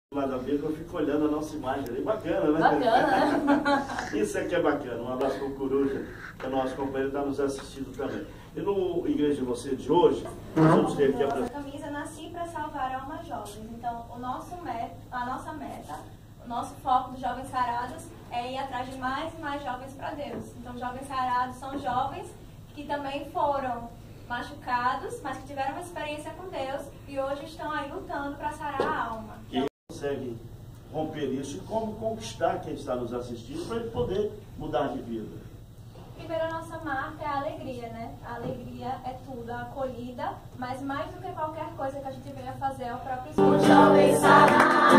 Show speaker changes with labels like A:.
A: Lá da beca eu fico olhando a nossa imagem ali, bacana, né?
B: Bacana, né?
A: Isso aqui é bacana. Um abraço para o Coruja, que é nosso companheiro, está nos assistindo também. E no Igreja de Você de hoje, nós vamos ter aqui a
C: Nossa camisa Nasci para Salvar Almas Jovens. Então, a nossa meta, o nosso foco dos Jovens Sarados é ir atrás de mais e mais jovens para Deus. Então, Jovens Sarados são jovens que também foram machucados, mas que tiveram uma experiência com Deus e hoje estão aí lutando para sarar a alma.
A: E consegue romper isso e como conquistar quem está nos assistindo para ele poder mudar de vida.
C: Primeiro, a nossa marca é a alegria, né? A alegria é tudo, a acolhida, mas mais do que qualquer coisa que a gente venha fazer é o próprio Espírito.
B: Jovens Sarados.